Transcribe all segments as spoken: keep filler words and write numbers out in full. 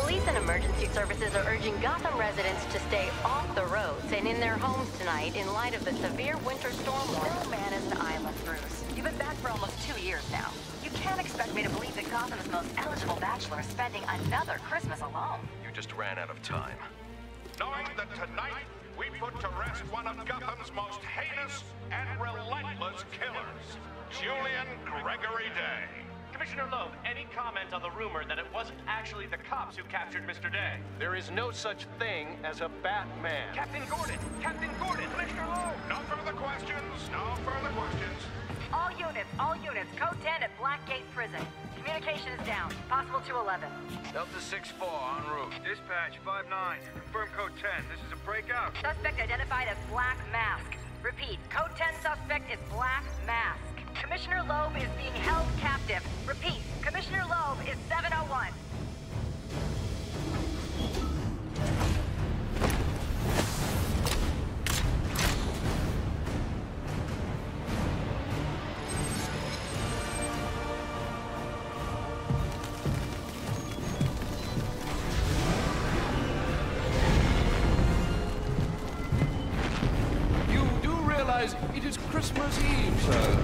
Police and emergency services are urging Gotham residents to stay off the roads and in their homes tonight in light of the severe winter storm warning. No man is an island, Bruce. You've been back for almost two years now. You can't expect me to believe that Gotham's most eligible bachelor is spending another Christmas alone. You just ran out of time. Knowing that tonight we put to rest one of Gotham's most heinous and relentless killers, Julian Gregory Day. Commissioner Loeb, any comment on the rumor that it wasn't actually the cops who captured Mister Day? There is no such thing as a Batman. Captain Gordon! Captain Gordon! Commissioner Loeb! No further questions, no further questions. All units, all units, code ten at Blackgate Prison. Communication is down. Possible two eleven. Delta six four en route. Dispatch five nine. Confirm code ten. This is a breakout. Suspect identified as Black Mask. Repeat, code ten suspect is Black Mask. Commissioner Loeb is being held captive. Repeat, Commissioner Loeb is seven oh one. You do realize it is Christmas Eve, sir.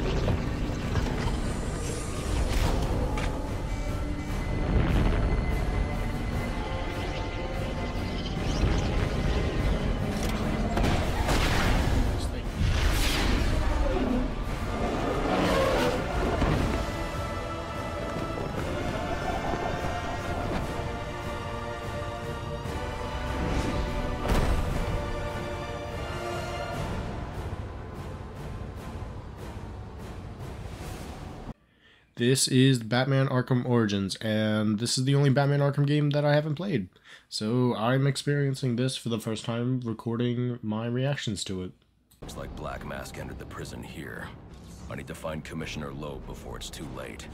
This is Batman Arkham Origins, and this is the only Batman Arkham game that I haven't played. So I'm experiencing this for the first time, recording my reactions to it. Looks like Black Mask entered the prison here. I need to find Commissioner Loeb before it's too late.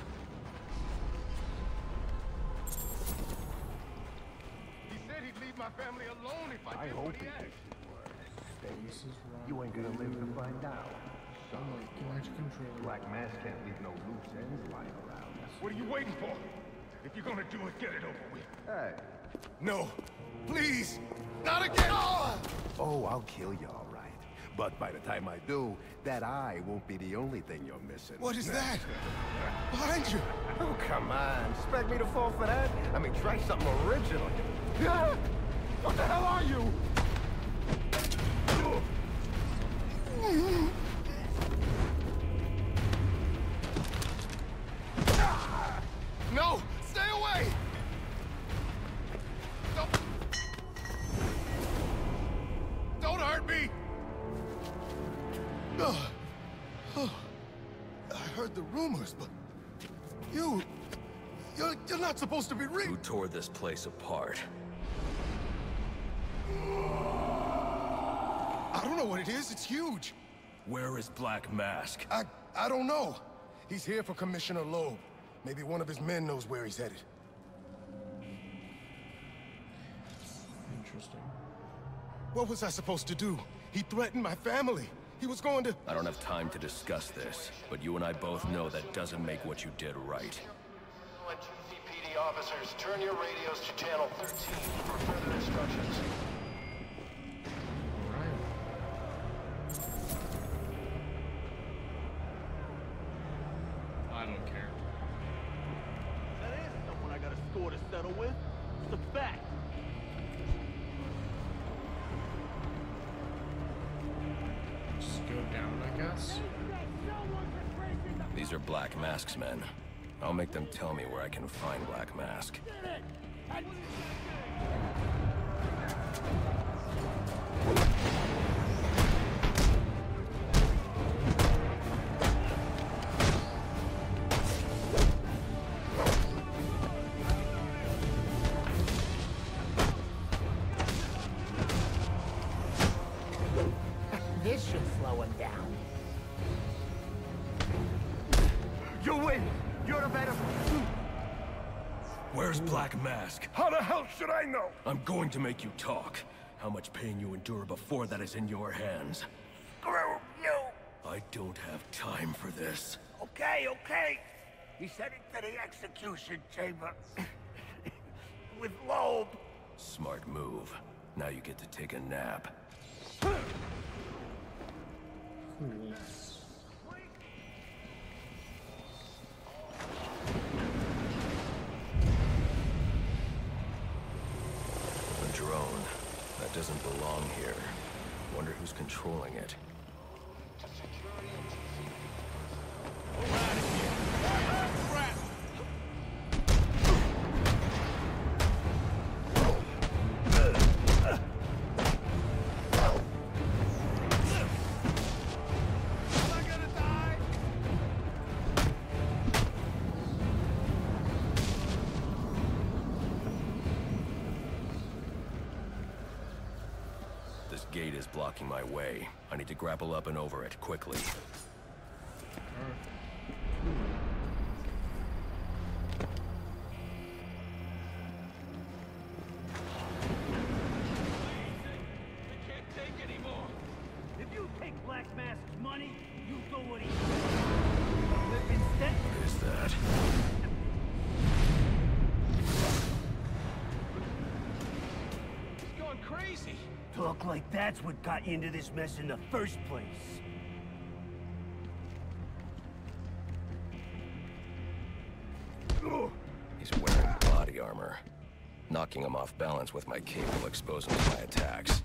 He said he'd leave my family alone if I, I did hope what he he asked. thinks you ain't gonna live to find out. Black Mask can't leave no loose ends lying around. What are you waiting for? If you're gonna do it, get it over with. Hey. No, please, not again! Oh! Oh, I'll kill you all right. But by the time I do, that eye won't be the only thing you're missing. What is that? Behind you! Oh, come on. Expect me to fall for that? I mean, try something original. Yeah? What the hell are you? No! Stay away! Don't... Don't hurt me! Ugh. Oh. I heard the rumors, but... You... You're, you're not supposed to be re- Who tore this place apart? I don't know what it is. It's huge. Where is Black Mask? I... I don't know. He's here for Commissioner Loeb. Maybe one of his men knows where he's headed. Interesting. What was I supposed to do? He threatened my family. He was going to... I don't have time to discuss this, but you and I both know that doesn't make what you did right. G C P D officers, turn your radios to channel thirteen for further instructions. I don't care. That is someone I got a score to settle with. It's a fact. Just go down, I guess. These are Black Mask's men. I'll make them tell me where I can find Black Mask. This should slow him down. You win! You're the better... Where's Black Mask? How the hell should I know? I'm going to make you talk. How much pain you endure before that is in your hands. Screw you! I don't have time for this. Okay, okay. He said it to the execution chamber. with Loeb. Smart move. Now you get to take a nap. Cool. A drone. That doesn't belong here. Wonder who's controlling it. This gate is blocking my way. I need to grapple up and over it quickly. Talk like that's what got you into this mess in the first place. He's wearing body armor. Knocking him off balance with my cape will expose him to my attacks.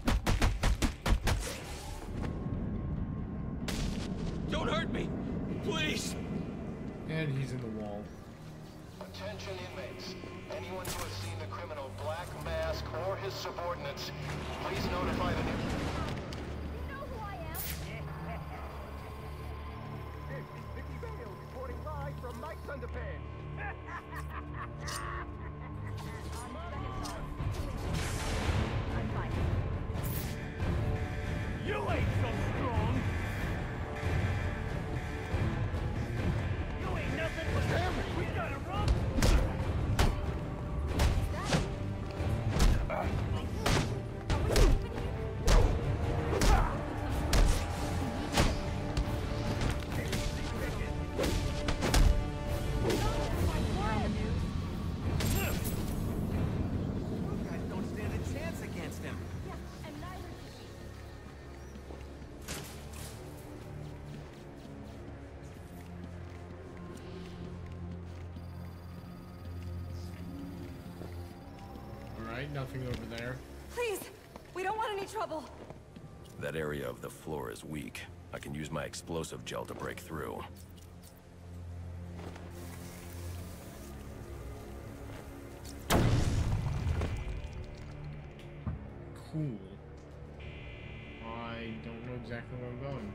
Don't hurt me! Please! And he's in the wall. Attention inmates. Anyone who has seen the criminal Black Mask or his subordinates, please notify the new... You know who I am? This is Vicky Vale reporting live from Mike's Underpants. I'm fine. You ain't so strong! You ain't nothing but... Damn it! We gotta run! Nothing over there. Please, we don't want any trouble. That area of the floor is weak. I can use my explosive gel to break through. Cool. I don't know exactly where I'm going.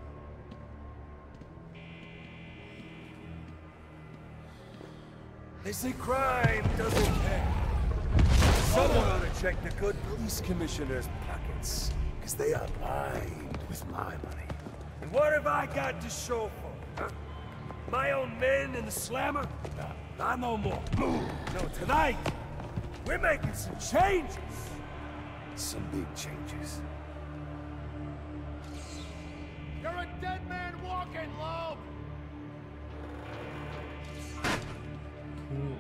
They say crime doesn't pay. Someone ought to check the good police commissioner's pockets, because they are lined with my money. And what have I got to show for it, huh? My own men in the slammer? No, not no more. No, tonight, we're making some changes. Some big changes. You're a dead man walking, Loeb! Cool.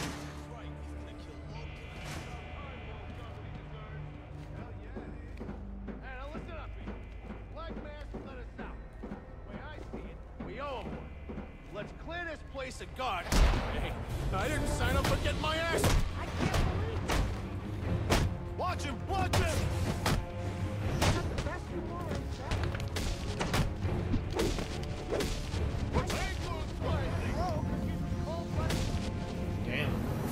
Let's clear this place of guard. Hey, I didn't sign up for getting my ass. I can't believe it. Watch him! Watch him! Not the best you want, Damn.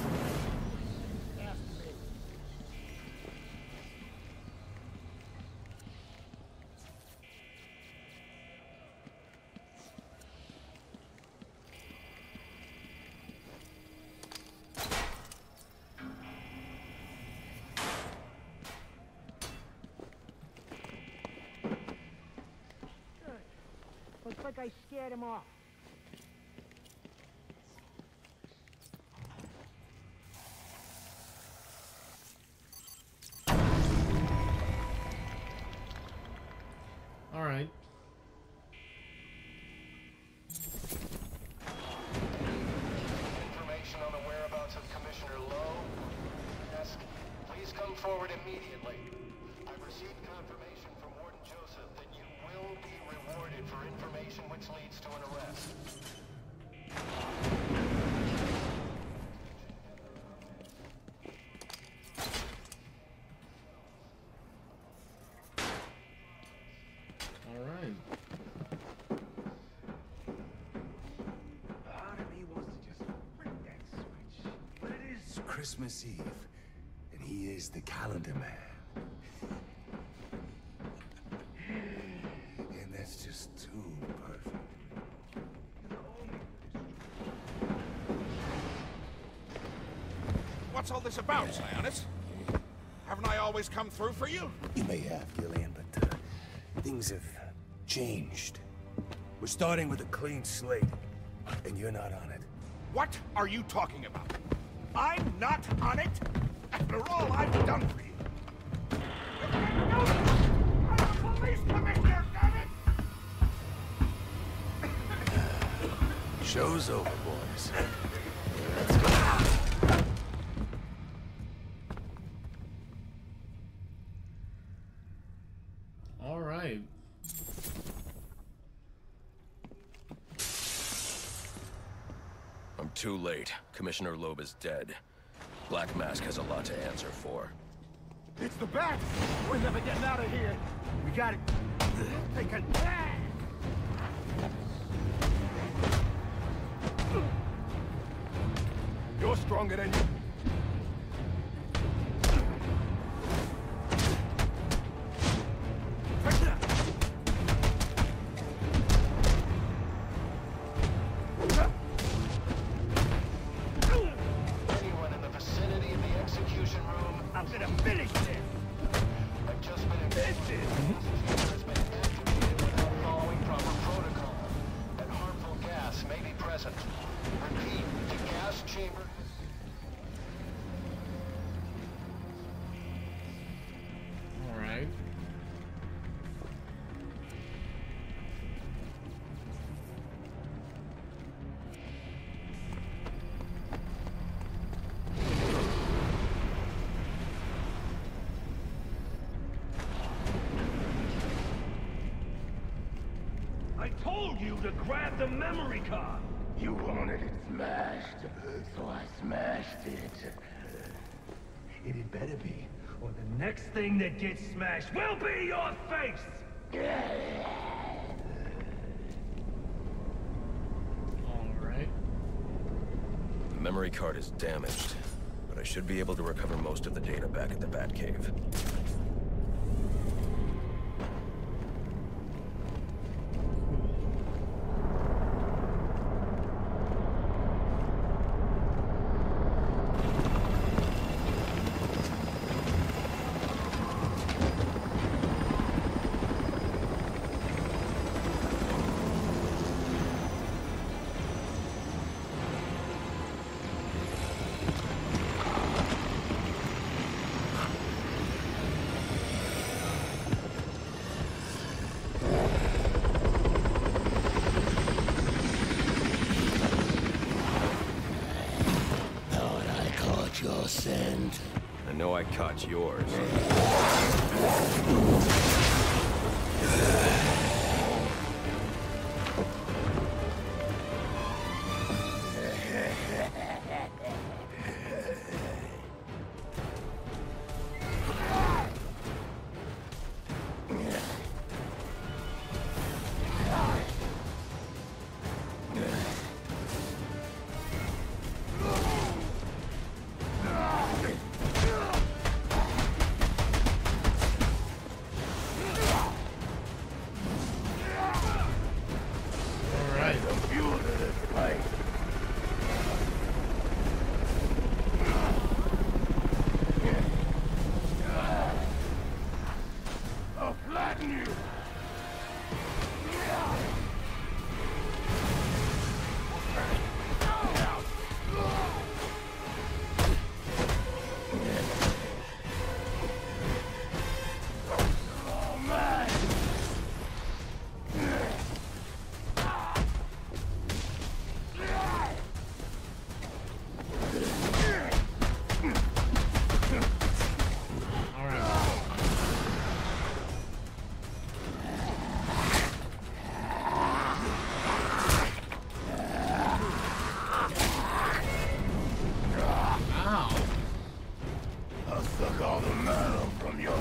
Looks like I scared him off. All right. Information on the whereabouts of Commissioner Lowe? forward immediately. I've received confirmation from Warden Joseph that you will be rewarded for information which leads to an arrest. All right. Part of me wants to just flip that switch, but it is Christmas Eve, and he is the calendar man. And that's just too perfect. What's all this about, Sionis? Haven't I always come through for you? You may have, Gillian, but uh, things have changed. We're starting with a clean slate, and you're not on it. What are you talking about? I'm not on it? After all I've done for you. You can't do this! I'm a police commissioner, damn it! Show's over, boys. All right. I'm too late. Commissioner Loeb is dead. Black Mask has a lot to answer for. It's the bat! We're never getting out of here! We got it! Take a... You're stronger than you... Anyone in the vicinity of the execution room, I'm gonna finish this! I've just been informed the gas chamber has been activated without following proper protocol, and harmful gas may be present. Repeat, the gas chamber... All right. I told you to grab the memory card! You wanted it smashed, so I smashed it. It had better be. Or the next thing that gets smashed will be your face! All right. The memory card is damaged, but I should be able to recover most of the data back at the Batcave. Your scent. I know I caught yours. I'll suck all the marrow from your...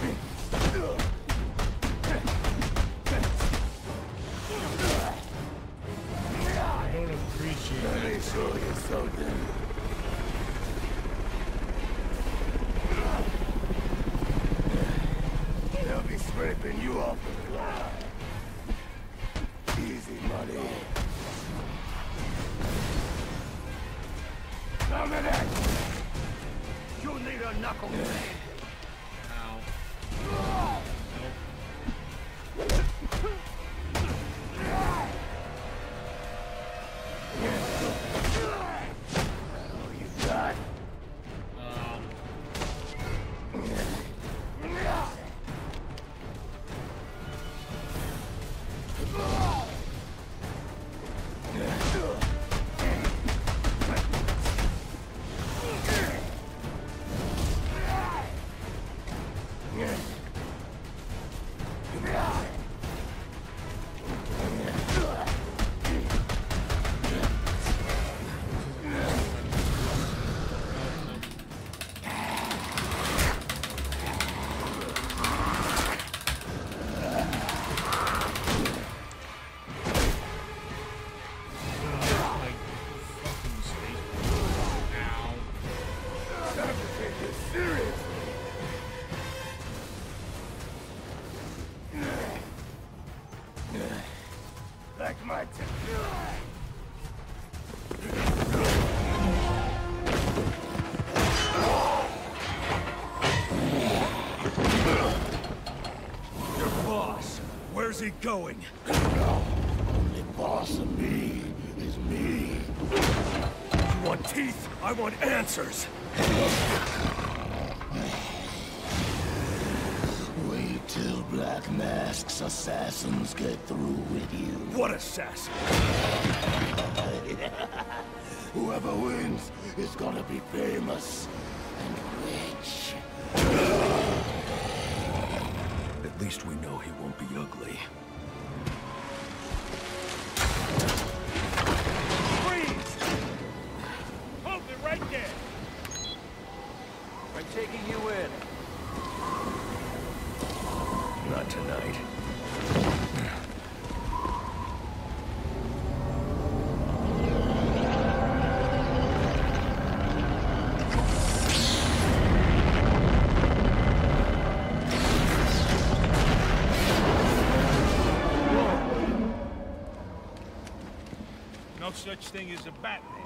I don't appreciate Let me it. show you something. They'll be scraping you off the floor. Easy money. Come in it! You need a knuckle. Ow. You got? Like my t- Your boss, where's he going? Only boss of me is me. You want teeth? I want answers. Wait till Black Mask's assassins get through with you. What assassin? Whoever wins is gonna be famous and rich. At least we know he won't be ugly. Freeze! Hold it right there! I'm taking you in. Not tonight. No such thing as a Batman.